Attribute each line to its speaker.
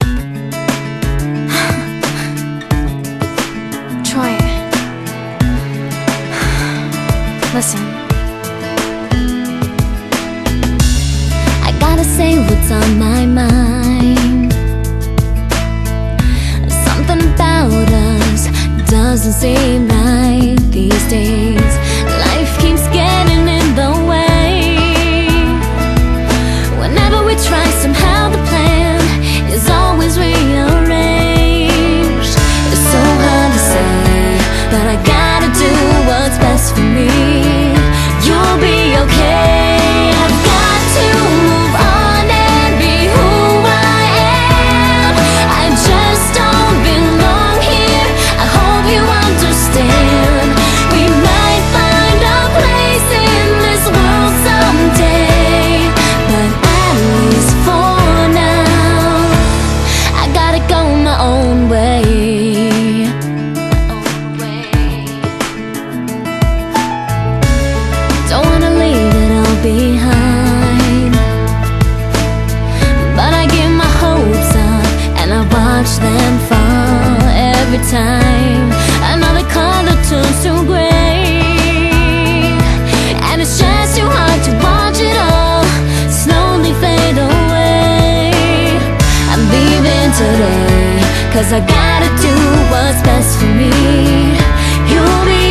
Speaker 1: Troy, listen.
Speaker 2: I gotta say what's on my mind. Something about us doesn't seem right these days. Life keeps getting in the way. Whenever we try, somehow the plan is always rearranged. It's so hard to say, but I gotta do what's best for me. You'll be okay. I've got to move on and be who I am. I just don't belong here. I hope you understand. We might find a place in this world someday, but at least for now, I gotta go my own way. Don't wanna leave it all behind, but I give my hopes up and I watch them fall every time another color turns to gray. And it's just too hard to watch it all slowly fade away. I'm leaving today, 'cause I gotta do what's best for me. You'll be